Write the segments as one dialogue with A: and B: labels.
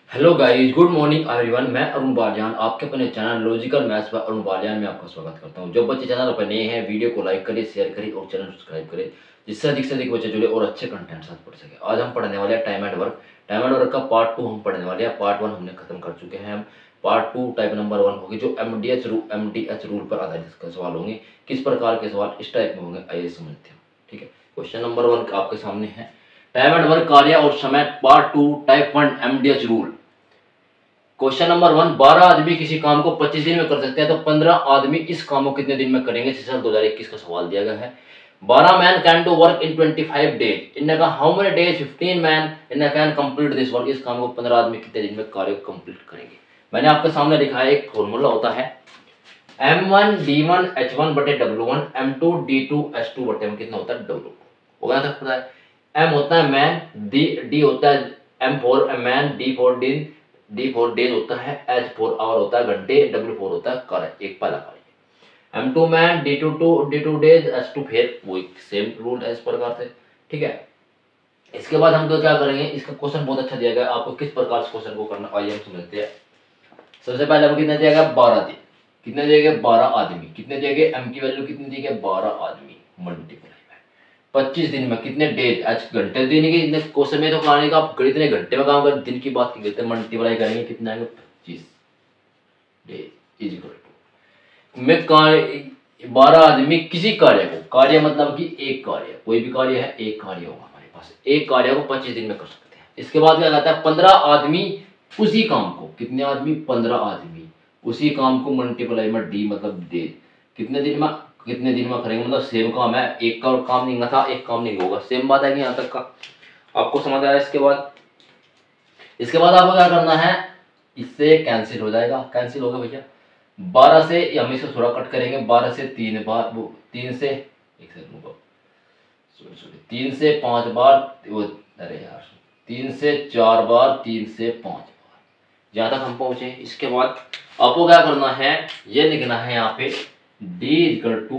A: Hello guys, good morning everyone. मैं अरुण बालियान आपके अपने channel logical maths by Arun Baliyan में आपका स्वागत करता हूं। जो बच्चे चैनल पर नए हैं, वीडियो को लाइक करें, शेयर करें और चैनल सब्सक्राइब करें, जिससे अधिक से अधिक बच्चे जुड़े और अच्छे कंटेंट साथ पढ़ सके। आज हम पढ़ने वाले हैं time and work. Time and work का पार्ट 2 हम पढ़ने वाले हैं। पार्ट 1 हमने खत्म कर चुके हैं। हम पार्ट 2 टाइप नंबर 1 होगी, जो एमडीएच रूल पर आधारित सवाल होंगे। किस प्रकार के सवाल इस टाइप में होंगे, आइए समझते हैं। ठीक है, क्वेश्चन नंबर 1 आपके सामने है। टाइम एंड वर्क, कार्य और समय, part 2 type 1 MDH rule. Question number 1, 12 आदमी किसी काम को 25 दिन में कर सकते हैं, तो 15 आदमी इस काम को कितने दिन में करेंगे? साल 2021 का सवाल दिया गया है। 12 man can do work in 25 days. इन्होंने कहा how many days 15 man in can complete this work. इस काम को 15 आदमी कितने दिन में कार्य को कंप्लीट करेंगे? मैंने आपके सामने लिखा है, एक फॉर्मूला होता है m1 d1 h1 बटे w1 m2 d2 h2 बटे कितना होता है w2। होगा तक पता है। m होता है मैन, d होता है m4 मैन, d4 डेज होता है, h4 आवर होता है घंटे, w4 होता है कार्य, एक पहला कार्य। m2 man, d2 days, h2 फिर वो सेम रूल है इस प्रकार से। ठीक है, इसके बाद हम तो क्या करेंगे, इसका क्वेश्चन बहुत अच्छा दिया गया है आपको, किस प्रकार से क्वेश्चन को करना आइए हम समझते हैं। सबसे पहले आपको कितना दिया गया, 12 दिन। कितने दिए गए, 12 आदमी। कितने दिए गए, m की वैल्यू कितनी दी गई, 12 आदमी मल्टीप्लाई 25 दिन में कितने डेज, आज घंटे देने के क्वेश्चन में तो कहने का आप कितने घंटे में काम करें, दिन की बात की करते हैं, मल्टीप्लाई करेंगे कितना आएगा, 25 डेज इज इक्वल टू में कार्य 12 आदमी किसी कार्य को, कार्य मतलब कि एक कार्य, कोई भी कार्य है, एक कार्य होगा हमारे पास, एक कार्य को 25 दिन में कर सकते हैं। इसके बाद क्या कहता है, 15 आदमी उसी काम को, कितने आदमी, 15 आदमी उसी काम को मल्टीप्लाई में डी मतलब डेज, कितने दिन में करेंगे, मतलब सेम काम है, एक का काम नहीं था, एक काम नहीं होगा, सेम बात है कि यहाँ तक का आपको समझ आया। इसके बाद आपको क्या करना है, इससे कैंसिल हो जाएगा, कैंसिल होगा भैया। 12 से हम इसको थोड़ा कट करेंगे, 12 से 3 बार, वो 3 से एक सेकंड को सॉरी 3 से 5 बार, वो अरे यार 3 से 4 बार, 3 से 5 बार, जहाँ तक हम पहुंचे। इसके बाद आपको क्या करना है, ये लिखना है यहाँ पे d इक्वल टू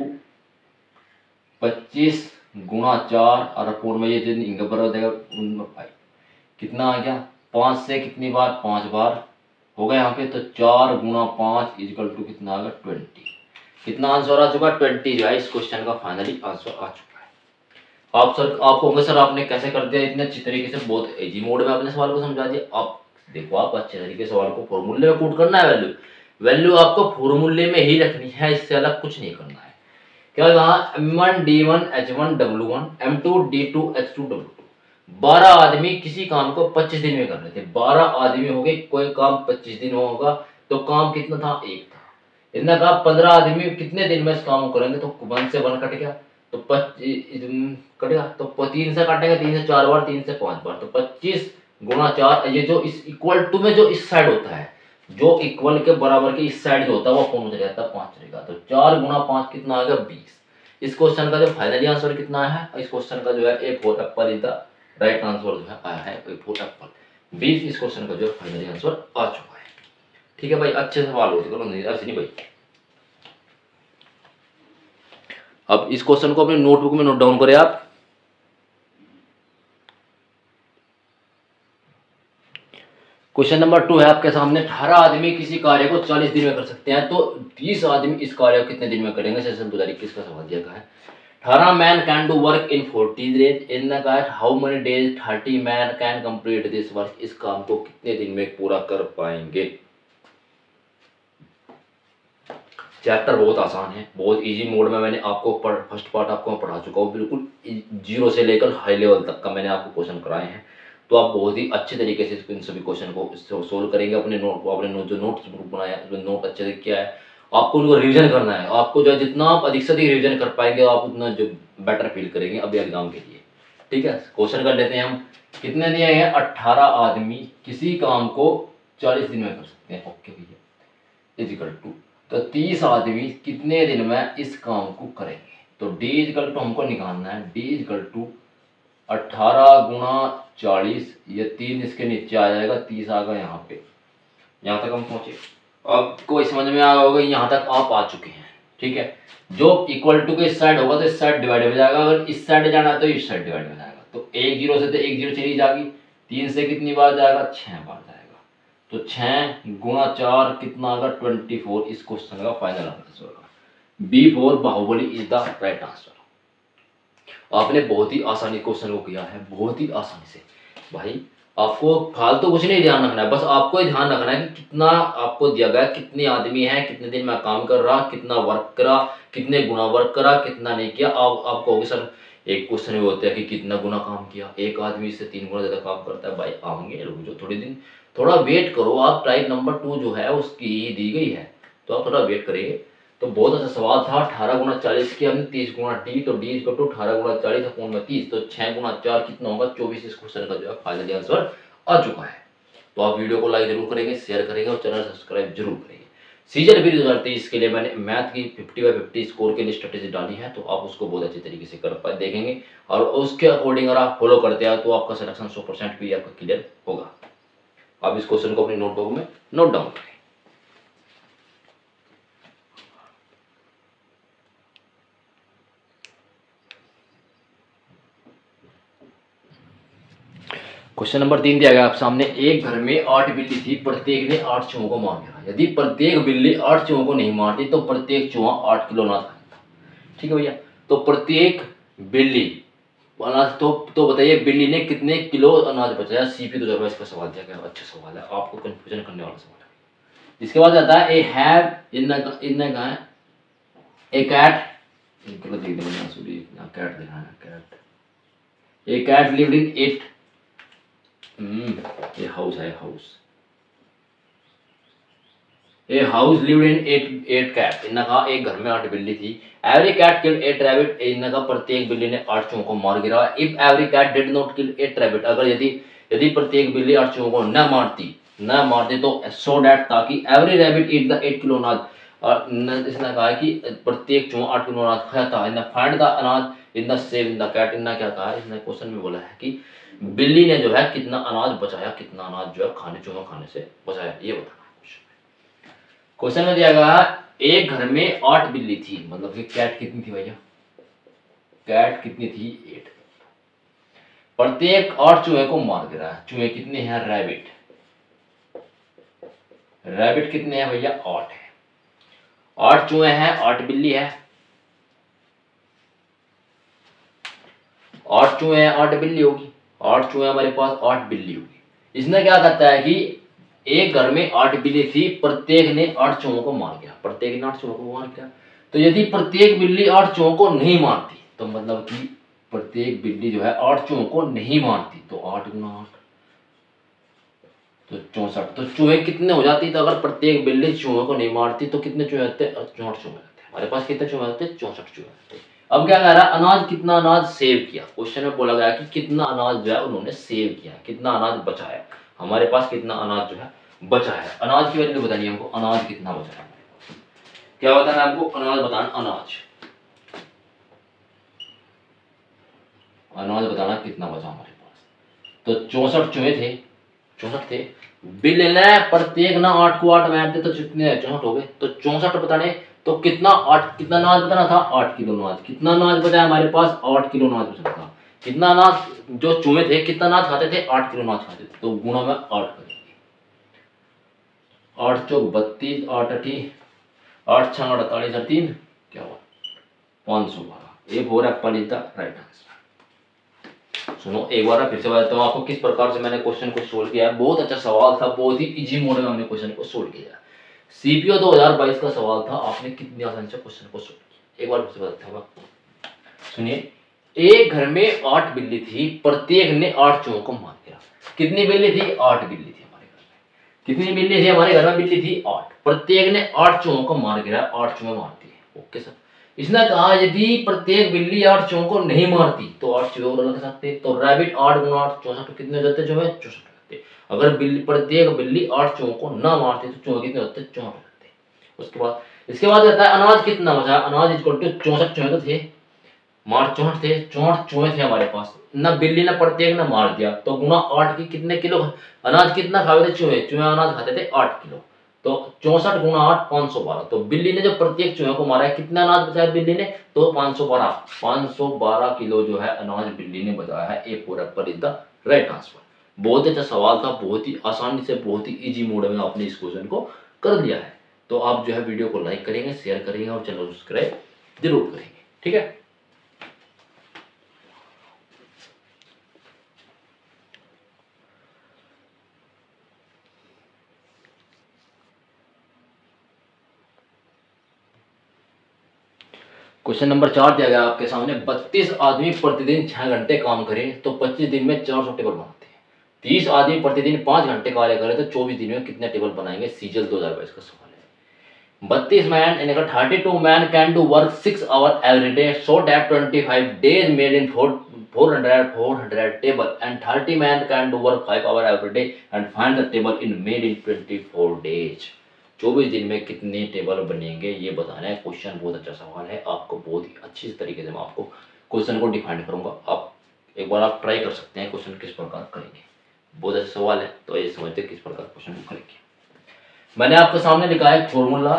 A: 25 गुणा 4 और अपूर्ण में ये जो इनका बराबर हो जाएगा, कितना आ गया, 5 से कितनी बार, 5 बार हो गया यहाँ पे, तो 4 गुणा 5 इक्वल टू कितना आ गया, 20। कितना आंसर आ चुका है, 20 जो है इस क्वेश्चन का फाइनली आंसर आ चुका है। आप होंगे सर आपने कैसे कर दिया इतने अच्छी तरीके से, बहुत इजी मोड में अपने सवाल को समझा दिया। आप देखो, आप अच्छे तरीके से सवाल को फॉर्मूले में पुट करना है, वैल्यू आपको फॉर्मूले में ही रखनी है, इससे अलग कुछ नहीं करना है। क्या कहा, m1 d1 h1 w1 m2 d2 h2 w2। 12 आदमी किसी काम को 25 दिन में कर रहे थे, 12 आदमी हो गए, कोई काम 25 दिन में होगा, तो काम कितना था, एक था। इतना कहा 15 आदमी कितने दिन में इस काम को करेंगे, तो 1 से 1 कट गया, तो 25 कट गया, तो 3 से काटेंगे, 3 से 4 बार, 3 से 5 बार, तो 25 गुणा 4, ये जो इस इक्वल टू में जो इस साइड होता है, जो इक्वल के बराबर के इस साइड जो होता है वो कौन हो जाता है, 5 रहेगा, तो 4 गुणा 5 कितना आ गया, 20। इस क्वेश्चन का जो फाइनली आंसर कितना है, इस क्वेश्चन का जो है A for apple is the right answer जो है आया है, ए फोर एप्पल 20 इस क्वेश्चन का जो फाइनली आंसर आ चुका है। ठीक है भाई, अच्छे सवाल होते करो, नहीं ऐसे नहीं भाई। अब इस क्वेश्चन को अपने नोटबुक में नोट डाउन करें आप। क्वेश्चन नंबर 2 है आपके सामने, 18 आदमी किसी कार्य को 40 दिन में कर सकते हैं, तो 30 आदमी इस कार्य को कितने दिन में करेंगे? सेशन 2021 का सवाल दिया गया है। 18 man can do work in 40 days, in the how many days 30 man can complete this work. इस काम को कितने दिन में पूरा कर पाएंगे? चैप्टर बहुत आसान है, बहुत इजी मोड में मैंने आपको फर्स्ट पार्ट आपको पढ़ा चुका हूँ, बिल्कुल 0 से लेकर हाई लेवल तक का मैंने आपको क्वेश्चन कराए हैं, तो आप बहुत ही अच्छे तरीके से इन सभी क्वेश्चन को सोल्व करेंगे। अपने नोट को, अपने जो नोट्स ग्रुप बनाया है, नोट अच्छे से किया है, आपको उनको रिवीजन करना है। आपको जो जितना आप अधिक से अधिक रिवीजन कर पाएंगे, आप उतना जो बेटर फील करेंगे अभी एग्जाम के लिए। ठीक है, क्वेश्चन कर लेते हैं हम। कितने दिए हैं, 18 आदमी किसी काम को 40 दिन में कर सकते हैं, ओके भैया, इज इक्वल टू, तो 30 आदमी कितने दिन में इस काम को करेंगे, तो डी इक्वल टू हमको निकालना है, डी इक्वल टू 18 गुणा 40, ये 3 इसके नीचे आ जाएगा, 30 आ गया यहाँ पे, यहाँ तक हम पहुंचे। अब कोई समझ में आ होगा, यहाँ तक आप आ चुके हैं। ठीक है, जो इक्वल टू के इस साइड होगा तो इस साइड डिवाइड हो जाएगा, अगर इस साइड जाना है तो इस साइड डिवाइड हो जाएगा, तो 1 0 से तो 1 0 चली जाएगी, 3 से कितनी बार जाएगा, 6 बार जाएगा, तो 6 गुणा 4 कितना होगा 24। इस क्वेश्चन का फाइनल आंसर होगा B4 Baahubali is the right answer. आपने बहुत ही आसानी क्वेश्चन को किया है, बहुत ही आसानी से। भाई आपको फालतू कुछ नहीं ध्यान रखना है, बस आपको ही ध्यान रखना है कि कितना आपको दिया गया, कितने आदमी हैं, कितने दिन में काम कर रहा, कितना वर्क करा, कितने गुना वर्क करा, कितना नहीं किया। आप कहोगे सर एक क्वेश्चन में होता है कि कितना गुना काम किया, एक आदमी से 3 गुना ज्यादा काम करता है। भाई आएंगे, रुक जाओ थोड़े दिन, थोड़ा वेट करो। आप टाइप नंबर 2 जो है उसकी ही दी गई है, तो आप थोड़ा वेट करेंगे। तो बहुत अच्छा सवाल था। 18 गुना 40 किया हमने 30 गुना डी, तो डी इक्वल टू 18 गुना 40 अपॉन में 30, तो 6 गुना 4 कितना होगा 24। इस क्वेश्चन का जो है फाइनल आंसर आ चुका है। तो आप वीडियो को लाइक जरूर करेंगे, शेयर करेंगे और चैनल सब्सक्राइब जरूर करेंगे। सीजन भी 2023 के लिए मैंने मैथ की 50/50 स्कोर के लिए स्ट्रेटेजी डाली है, तो आप उसको बहुत अच्छे तरीके से कर पाए देखेंगे और उसके अकॉर्डिंग अगर आप फॉलो करते हैं तो आपका सिलेक्शन 100% भी आपका क्लियर होगा। आप इस क्वेश्चन को अपनी नोटबुक में नोट डाउन करें। क्वेश्चन नंबर 3 दिया गया आप सामने। एक घर में 8 बिल्ली थी, प्रत्येक ने 8 चूहों को मार दिया। यदि प्रत्येक बिल्ली 8 चूहों को नहीं मारती तो प्रत्येक चूहा 8 किलो अनाज खाता। ठीक है भैया, तो प्रत्येक बिल्ली अनाज, तो बताइए बिल्ली ने कितने किलो अनाज बचाया। CP 2022 का सवाल दिया गया। अच्छा सवाल है, आपको कंफ्यूजन करने वाला सवाल है। इसके बाद आता है ए हैव इन है ए कैट, गलत लिख दिया सॉरी, कैट लिखा है cat. A cat lived in 8 ये हाउस है house. A house lived in 8 cat. इन्होंने कहा एक घर में 8 बिल्ली थी। Every cat killed 8 rabbit. इन्होंने कहा प्रत्येक बिल्ली ने 8 चूहों को मार गिरा। If every cat did not kill 8 rabbit, अगर यदि प्रत्येक बिल्ली 8 चूहों को न मारती तो सो डैट, ताकि every rabbit eat the 8 kilo अनाज। और इसने कहा कि प्रत्येक चूहा 8 किलो अनाज खाता। इन फाइंड द अनाज in the save in the cat. इन्होंने क्या कहा, इसने क्वेश्चन में बोला है कि बिल्ली ने जो है कितना अनाज बचाया, कितना अनाज जो है चूहा खाने से बचाया, ये बताना। क्वेश्चन में दिया गया एक घर में 8 बिल्ली थी, मतलब कि कैट कितनी थी भैया, कैट कितनी थी 8। प्रत्येक 8 चूहे को मार गिरा। चूहे कितने हैं रैबिट, रैबिट कितने हैं भैया 8 है। 8 चूहे हैं, 8 बिल्ली है। 8 चूहे हैं 8 बिल्ली होगी, 8 चूहे हमारे पास 8 बिल्ली होगी। इसने क्या कहता है कि एक घर में 8 बिल्ली थी, प्रत्येक ने 8 चूहों को मार गया। प्रत्येक ने 8 चूहों को मार गया, तो यदि प्रत्येक बिल्ली 8 चूहों को नहीं मारती, तो मतलब कि प्रत्येक बिल्ली जो है 8 चूहों को नहीं मारती, तो 8 गुना 8 तो 64। तो चूहे कितने हो जाती, तो अगर प्रत्येक बिल्ली चूहों को नहीं मारती तो कितने चूहे आते हैं 64 चूहे आते हैं। हमारे पास कितने चूहे आते हैं 64 चूहे आते हैं। अब क्या कह रहा है, अनाज कितना अनाज सेव किया। क्वेश्चन में बोला गया कि कितना अनाज जो है उन्होंने सेव किया, कितना अनाज बचाया। हमारे पास कितना अनाज जो है बचा है। अनाज की वैल्यू बतानी है हमको, अनाज कितना बचा है। क्या बताना है हमको, अनाज बताना। अनाज बताना कितना बचा हमारे पास। तो 64 चूहे थे, 64 थे। बिल्ली ने प्रत्येक ना 8 को 8 मारते तो कितने 64 हो गए। तो 64 बताने, तो कितना अनाज बताना था 8 किलो अनाज। कितना अनाज बचा हमारे पास 8 किलो अनाज बचा था। कितना अनाज जो चूहे थे कितना अनाज खाते थे 8 किलो अनाज खाते थे। तो गुणा में 8 करेंगे। 8 चौक 32, 8 अठी 8 6 48 और 3 क्या हुआ 512। A for apple is the right answer. सुनो एक बार फिर से बताता हूँ आपको किस प्रकार से मैंने क्वेश्चन को सोल्व किया है। बहुत अच्छा सवाल था, बहुत ही इजी मोड में हमने क्वेश्चन को सोल्व किया। CPO 2022 का सवाल था, आपने कितनी आसानी से क्वेश्चन को सोल्व किया। एक बार फिर से बताता हूँ आपको, सुनिए। एक घर में 8 बिल्ली थी, प्रत्येक ने 8 चूहों को मार दिया। कितनी बिल्ली थी 8 बिल्ली थी हमारे घर में। कितनी बिल्ली थी हमारे घर में, बिल्ली थी 8। प्रत्येक ने 8 चूहों को मार गिरा, 8 चूहे मारती है। Okay sir. इसने कहा यदि प्रत्येक बिल्ली 8 चूहों को नहीं मारती तो 8 चूहे और लग सकते। तो रैबिट 8 गुना 8 64 कितने हो जाते चूहे 64 होते। अगर प्रत्येक बिल्ली 8 चूहों को ना मारती तो चूहे कितने होते 64 होते। इसके बाद कहता है अनाज कितना बचा। अनाज इक्वल टू 64 चूहे तो थे, मार 64 थे, 64 चूहे थे हमारे पास। न बिल्ली ने प्रत्येक ने मार दिया, तो गुना 8 की कितने किलो अनाज कितना खाते थे चूहे अनाज खाते थे 8 किलो। तो 64 गुना 8 512। तो बिल्ली ने जो प्रत्येक चूहे को मारा है, कितना अनाज बचाया बिल्ली ने, तो 512 किलो जो है अनाज बिल्ली ने बचाया है। A for apple is the right answer. बहुत अच्छा सवाल था, बहुत ही आसानी से, बहुत ही इजी मोड में आपने इस क्वेश्चन को कर लिया है। तो आप जो है वीडियो को लाइक करेंगे, शेयर करेंगे और चैनल को सब्सक्राइब जरूर करेंगे, ठीक है। क्वेश्चन नंबर 4 दिया गया आपके सामने, 32 आदमी प्रतिदिन 6 घंटे काम करें तो 25 दिन में 400 टेबल बनाते हैं। 30 आदमी प्रतिदिन 5 घंटे कार्य करें तो 24 दिन में कितने टेबल बनाएंगे? सीजल 2022 का सवाल है। 32 मैन यानी कि 32 man can do work 6 hour every day so that 25 days made in 400 table and 30 man can do work 5 hour every day and find the table in made in 24 days. 24 दिन में कितने table बनेंगे ये बताना है। Question बहुत अच्छा सवाल है, आपको बहुत ही अच्छी तरीके से मैं आपको क्वेश्चन को डिफाइन करूंगा। आप एक बार आप ट्राई कर सकते हैं क्वेश्चन किस प्रकार करेंगे। बहुत अच्छा सवाल है, तो ये समझते किस प्रकार क्वेश्चन को करेंगे। मैंने आपके सामने लिखा है फॉर्मूला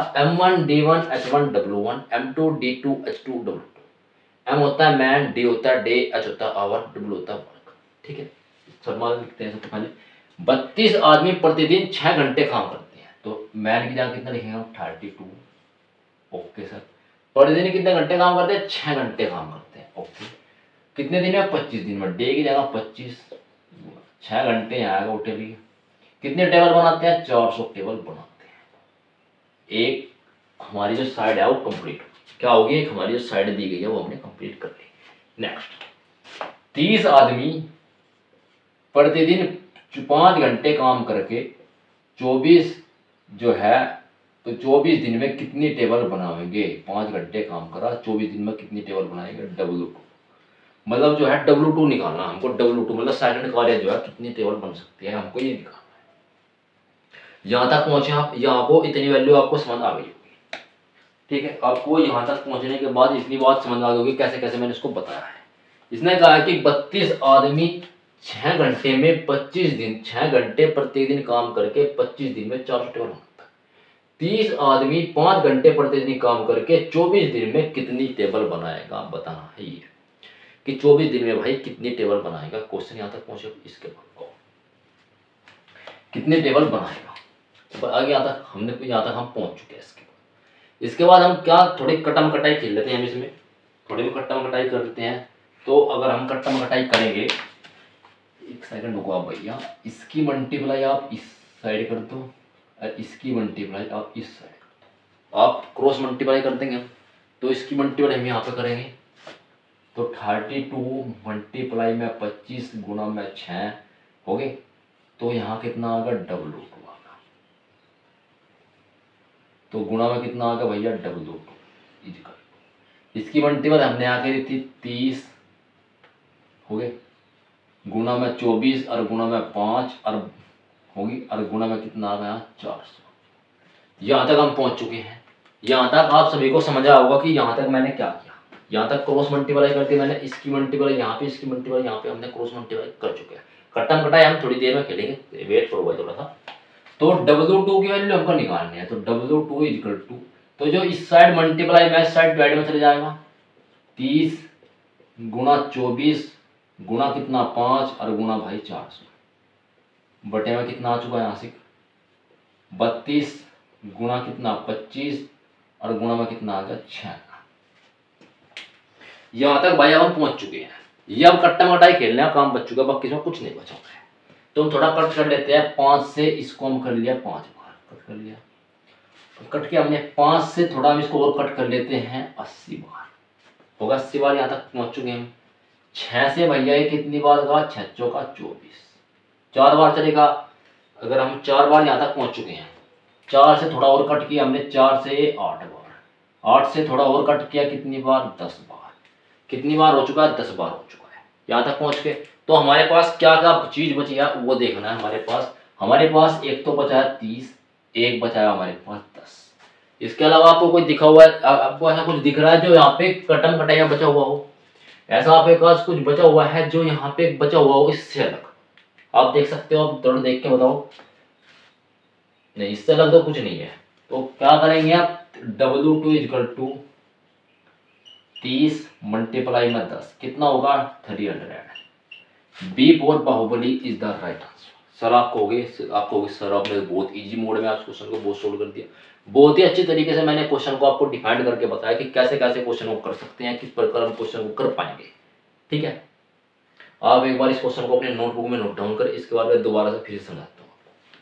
A: M1D1H1W1 M2D2H2W2। M होता है मैन, D होता है डे, H होता है आवर, W होता है वर्क, ठीक है। फॉर्मूला लिखते हैं सबसे पहले। 32 आदमी प्रतिदिन 6 घंटे काम करते हैं, तो मैन की जगह कितना लिखेंगे हम? 32। Okay sir. प्रतिदिन कितने घंटे काम करते हैं? 6 घंटे काम करते हैं, ओके। कितने दिन में? 25 दिन में। डे की जगह 25, 6 घंटे यहाँ आएगा टोटली। कितने टेबल बनाते हैं? 400 टेबल बनाते हैं। एक हमारी जो साइड है वो कंप्लीट क्या होगी? एक हमारी जो साइड दी गई है वो हमने कंप्लीट कर ली। नेक्स्ट, 30 आदमी प्रतिदिन 5 घंटे काम करके 24 जो है तो 24 दिन में कितनी टेबल बनाएंगे? 5 घंटे काम करा, 24 दिन में कितनी टेबल बनाएंगे? W2। मतलब जो है W2 निकालना हमको। W2 मतलब सेकंड कार्य जो है कितनी टेबल बन सकती है, हमको ये निकालना है। यहाँ तक पहुंचे आप, यहाँ को इतनी वैल्यू आपको समझ आ गई होगी, ठीक है। आपको यहाँ तक पहुंचने के बाद इतनी बात समझ आ गई होगी कैसे कैसे मैंने इसको बताया है। इसने कहा कि 32 आदमी 6 घंटे में 25 दिन, 6 घंटे प्रतिदिन काम करके 25 दिन में 400 टेबल बनाता है। 30 आदमी 5 घंटे प्रतिदिन काम करके 24 दिन में कितनी टेबल बनाएगा? बताना है ये कि 24 दिन में भाई कितनी टेबल बनाएगा। क्वेश्चन यहाँ तक पहुंचे, इसके बाद कितने टेबल बनाएगा आगे यहाँ तक हमने, यहाँ तक हम पहुंच चुके हैं। इसके बाद हम क्या थोड़ी कटम कटाई खेल लेते हैं, हम इसमें थोड़ी भी कटम कटाई कर लेते हैं। तो अगर हम कटम कटाई करेंगे, एक सेकंड रुको आप भैया, इसकी मल्टीप्लाई आप इस साइड कर दो और इसकी मल्टीप्लाई आप इस साइड कर दो। आप क्रॉस मल्टीप्लाई कर देंगे तो इसकी मल्टीप्लाई हम यहाँ पे करेंगे तो 32 मल्टीप्लाई में 25 गुणा में 6 हो गए, तो यहाँ कितना आ गया? W2 आ गया। तो गुणा में कितना आ गया भैया? W2 is equal. इसकी मल्टीप्लाई हमने यहाँ करी थी 30 हो गए, गुणा में 24 और गुणा में 5 और होगी, और गुणा में कितना आ गया? 400। यहाँ तक हम पहुँच चुके हैं। यहाँ तक आप सभी को समझा होगा कि यहाँ तक मैंने क्या किया। यहाँ तक क्रॉस मल्टीप्लाई करके मैंने इसकी मल्टीप्लाई यहाँ पे, इसकी मल्टीप्लाई यहाँ पे, हमने क्रॉस मल्टीप्लाई कर चुके हैं। कट्टम कटाई हम थोड़ी देर में खेलेंगे, वेट करो भाई थोड़ा सा। तो W2 की वैल्यू हमको निकालनी है, तो W2 इक्वल टू, तो जो इस साइड मल्टीप्लाई में इस साइड डिवाइड में चले जाएगा, 30 गुणा 24 गुणा कितना 5 और गुणा भाई 400 बटे में कितना आ चुका है यहाँ से 32 गुणा कितना 25 और गुणा में कितना आ गया 6। यहाँ तक भाई अब हम पहुंच चुके हैं। ये अब कट्टा मटाई खेलने का काम बच चुका है, बाकी इसमें कुछ नहीं बचा है। तो हम थोड़ा कट कर लेते हैं। 5 से इसको हम कर लिया 5 बार कट कर लिया, कट के हमने 5 से थोड़ा हम इसको और कट कर लेते हैं 80 बार होगा। 80 बार यहाँ तक पहुंच चुके हैं। 6 से भैया ये कितनी बार का 6 चौका 24, 4 बार चलेगा। अगर हम 4 बार यहाँ तक पहुंच चुके हैं, 4 से थोड़ा और कट किया हमने 4 से 8 बार, 8 से थोड़ा और कट किया कितनी बार 10 बार। कितनी बार हो चुका है 10 बार हो चुका है। यहाँ तक पहुंच के तो हमारे पास क्या क्या चीज बची है वो देखना है। हमारे पास एक तो बचा है 30, एक बचा है हमारे पास 10। इसके अलावा आपको कोई दिखा हुआ है, आपको ऐसा कुछ दिख रहा है जो यहाँ पे कटम कटाइया बचा हुआ हो? ऐसा आपके पास कुछ बचा हुआ है जो यहाँ पे बचा हुआ हो इससे अलग? आप देख सकते हो, आप थोड़ा देख के बताओ। नहीं, इससे अलग तो कुछ नहीं है। तो क्या करेंगे आप, W2 इक्वल टू 30 मल्टीप्लाई में 10 कितना होगा 300। B for Baahubali is the right answer. Sir आप कहोगे सर आपने बहुत इजी मोड में आप क्वेश्चन को बहुत सोल्व कर दिया। बहुत ही अच्छी तरीके से मैंने क्वेश्चन को आपको डिफाइंड करके बताया कि कैसे कैसे क्वेश्चन को कर सकते हैं, किस प्रकार हम क्वेश्चन को कर पाएंगे। ठीक है, आप एक बार इस क्वेश्चन को अपने नोटबुक में नोट डाउन कर, इसके बाद मैं दोबारा से फिर से समझाता हूँ।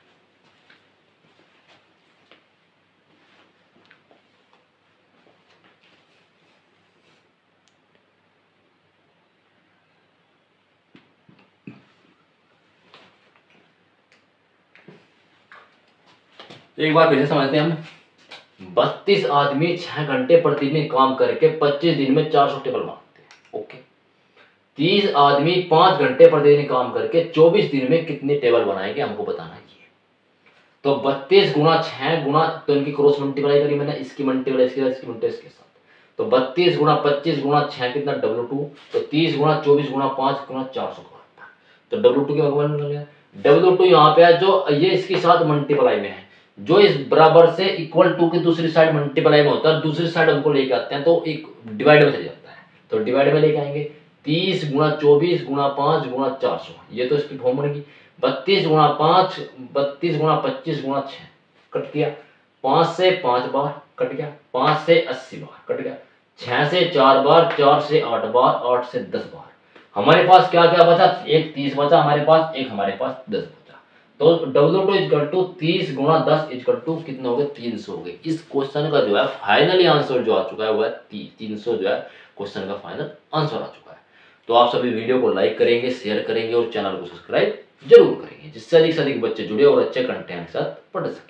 A: एक बार फिर से समझते हैं हम। 32 आदमी 6 घंटे प्रतिदिन काम करके 25 दिन में 400 टेबल बनाते हैं। ओके, 30 आदमी 5 घंटे प्रतिदिन काम करके 24 दिन में कितने टेबल बनाएंगे, हमको बताना है। तो 32 गुणा 6 गुणा, तो इनकी क्रॉस मल्टीप्लाई करी मैंने, इसकी मल्टीप्लाई इसके साथ, इसकी मल्टीप्लाई इसके साथ। तो 32 गुणा 25 गुणा 6 कितना W2, तो 30 गुणा 24 गुणा 5 गुणा 400 का। तो W2 के भगवान मिल गया। W2 यहाँ पे है, जो ये इसके साथ मल्टीप्लाई में है, जो इस बराबर से इक्वल टू की दूसरी साइड मल्टीप्लाई में होता है, दूसरी साइड हमको लेके आते हैं तो एक डिवाइड में चले जाता है। तो डिवाइड में लेके आएंगे 30 गुणा 24 गुणा 5 गुणा 400, ये तो इसकी फॉर्म बनेगी। 32 गुणा 5, 32 गुणा 25 गुणा 6 कट गया, 5 से 5 बार कट गया, 5 से 80 बार कट गया, 6 से 4 बार, 4 से 8 बार, 8 से 10 बार। हमारे पास क्या क्या बचा, एक 30 बचा हमारे पास, एक हमारे पास 10 बचा। तो W2 इक्वल टू 30 गुणा 10 इक्वल टू कितना हो गया, 300 हो गए। इस क्वेश्चन का जो है फाइनली आंसर जो आ चुका है वो है 300, जो है क्वेश्चन का फाइनल आंसर आ चुका है। तो आप सभी वीडियो को लाइक करेंगे, शेयर करेंगे और चैनल को सब्सक्राइब जरूर करेंगे, जिससे अधिक से अधिक बच्चे जुड़े और अच्छे कंटेंट के साथ पढ़ सके।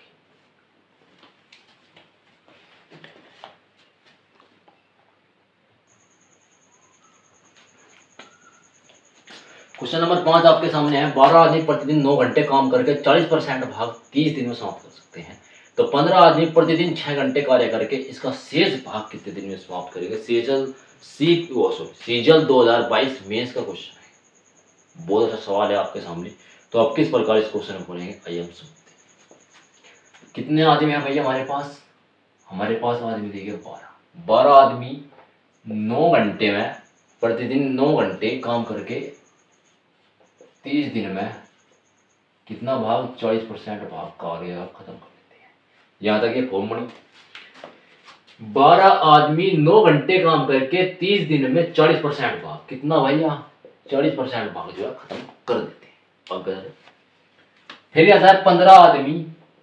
A: क्वेश्चन नंबर 5 आपके सामने है। 12 आदमी प्रतिदिन 9 घंटे काम करके 40% भाग 30 दिन में समाप्त कर सकते हैं। तो 15 आदमी प्रतिदिन 6 घंटे कार्य करके इसका शेष भाग कितने दिन में समाप्त करेंगे। सीजल 2022 मेंस का क्वेश्चन है, बहुत अच्छा सवाल है आपके सामने। तो आप किस प्रकार इस क्वेश्चन को पढ़ेंगे, आइए हम सुनते हैं। कितने आदमी है भैया हमारे पास, हमारे पास आदमी देखिए 12। 12 आदमी 9 घंटे में, प्रतिदिन 9 घंटे काम करके 30 दिन में कितना भाग, 40% भाग कार्य खत्म कर देते हैं। यहां तक ये फॉर्म बनी। 12 आदमी 9 घंटे काम करके 30 दिन में 40% भाग, कितना भैया, 40% भाग जो है खत्म कर देते हैं। अगर फिर आता है 15 आदमी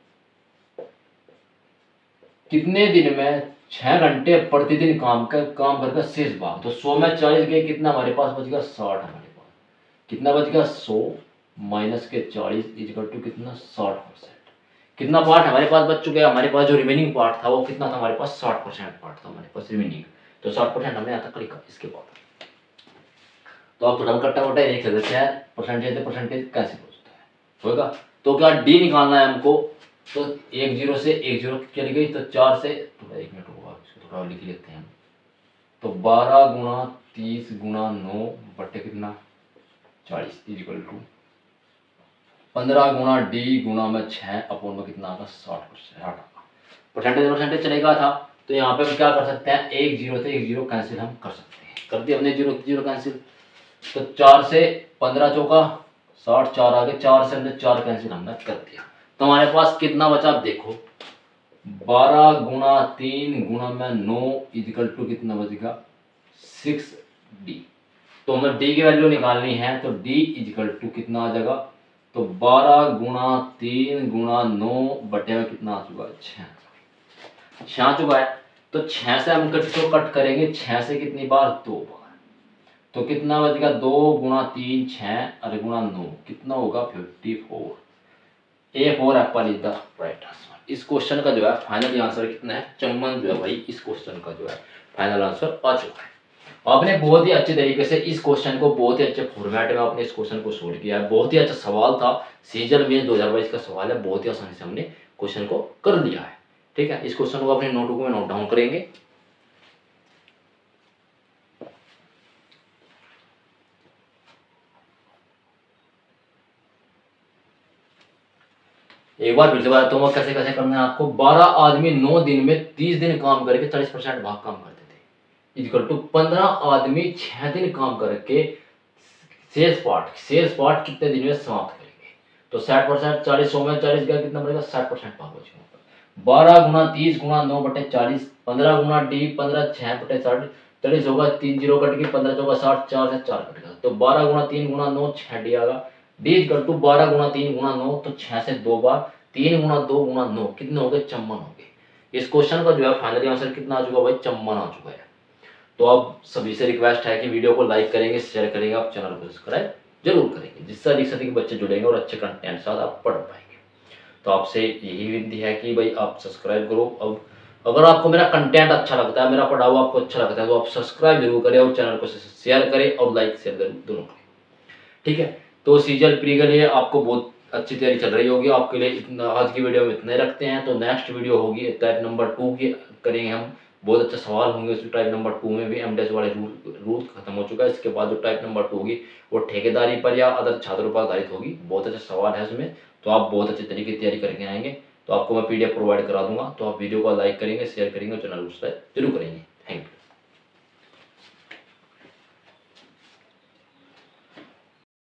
A: कितने दिन में 6 घंटे प्रतिदिन काम करके शेष भाग, तो 100 में 40 गए, कितना हमारे पास बच गया, 60 हमारे पास। कितना बच गया, 100 माइनस के 40 इक्वल टू कितना, 60%। कितना पार्ट हमारे पास बच चुके हैं, हमारे पास जो रिमेनिंग पार्ट था वो कितना था, हमारे पास 60% पार्ट था हमारे पास रिमेनिंग। तो 60% हमने यहाँ तक लिखा। इसके बाद तो आप थोड़ा कट्टा वट्टा देख सकते हैं, परसेंटेज कैसे पहुंचता है होगा। तो क्या डी निकालना है हमको, तो 10 से 10 चली गई, तो 4 से, थोड़ा 1 मिनट होगा, इसको थोड़ा लिख लेते हैं हम। तो 12 गुणा 30 गुणा 9 बटे कितना, 40 इक्वल टू 15 गुणा डी गुणा में 6 अपोन में कितना आगा, 60%। परसेंटेज चलेगा था। तो यहाँ पे हम क्या कर सकते हैं, 1 0 से 1 0 कैंसिल हम कर सकते हैं। कर दिया हमने 0 0 कैंसिल। तो 4 से 15 चौका 60, 4 आगे, 4 से हमने 4 कैंसिल हमने कर दिया। तो हमारे पास कितना बचा, आप देखो 12 गुणा 3 गुणा में 9 इक्वल टू कितना बचेगा, 6D। तो हमें डी की वैल्यू निकालनी है, तो डी इक्वल टू कितना आ जाएगा, तो 12 गुणा 3 गुणा 9 बटे में कितना आ चुका है, 6 आ चुका है। तो 6 से हम कट करेंगे, 6 से कितनी बार, 2 बार। तो कितना बचेगा, 2 गुणा 3 6 और गुणा 9 कितना होगा, 54। A4 apple is the right answer. इस क्वेश्चन का जो है फाइनल आंसर कितना है, चम्मन जो है भाई, इस क्वेश्चन का जो है फाइनल आंसर आ चुका है। आपने बहुत ही अच्छे तरीके से इस क्वेश्चन को, बहुत ही अच्छे फॉर्मेट में आपने इस क्वेश्चन को सोल्व किया है। बहुत ही अच्छा सवाल था, सीजन में 2022 का सवाल है, बहुत ही आसानी से हमने क्वेश्चन को कर लिया है। ठीक है, इस क्वेश्चन को अपने नोटबुक में नोट डाउन करेंगे। एक बार फिर से बताता हूँ कैसे कैसे करना है आपको। 12 आदमी 9 दिन में 30 दिन काम करके 40% भाग काम करते थे, इक्वल टू 15 आदमी 6 दिन काम करके सेल्स पार्ट कितने दिन में समाप्त करेंगे? तो 60%, 40 100 में 40 गया, कितना बनेगा? 60% भाग बचेगा। 12 गुना 30 गुना 9 बटे 40, 15 गुना डी 15 6 बटे 60, 40 होगा, 3 जीरो कट गई, 15 चौका 60, 4 से 4 कटेगा, तो 12 गुना 3 गुना 9 6 डी आएगा। डी इक्वल टू 12 गुना 3 गुना 9, तो 6 से 2 बार, 3 गुना 2 गुना 9 कितने हो गए? 54 हो गए। इस क्वेश्चन का जो है फाइनली आंसर कितना आ चुका भाई? 54 आ चुका है। तो अब सभी से रिक्वेस्ट है कि वीडियो को लाइक करेंगे, शेयर करेंगे, आप चैनल को सब्सक्राइब जरूर करेंगे, जिससे अधिक से अधिक बच्चे जुड़ेंगे और अच्छे कंटेंट साथ आप पढ़ पाएंगे। तो आपसे यही विनती है कि भाई आप सब्सक्राइब करो। अब अगर आपको मेरा कंटेंट अच्छा लगता है, मेरा पढ़ा हुआ आपको अच्छा लगता है, तो आप सब्सक्राइब जरूर करें और चैनल को शेयर करें और लाइक शेयर दोनों करें, ठीक है। तो सीजल प्री के लिए आपको बहुत अच्छी तैयारी चल रही होगी, आपके लिए इतना आज की वीडियो में इतने रखते हैं। तो नेक्स्ट वीडियो होगी टाइप नंबर 2 की करेंगे हम, बहुत अच्छे सवाल होंगे उस टाइप नंबर 2 में भी। एमडेस वाले रूल खत्म हो चुका है, इसके बाद जो टाइप नंबर 2 होगी वो ठेकेदारी पर या अदर छात्रों पर आधारित होगी। बहुत अच्छे सवाल है उसमें, तो आप बहुत अच्छे तरीके की तैयारी करके आएंगे। तो आपको मैं PDF प्रोवाइड करा दूंगा, तो आप वीडियो को लाइक करेंगे, शेयर करेंगे और चैनल को सब्सक्राइब जरूर करेंगे। Thank you.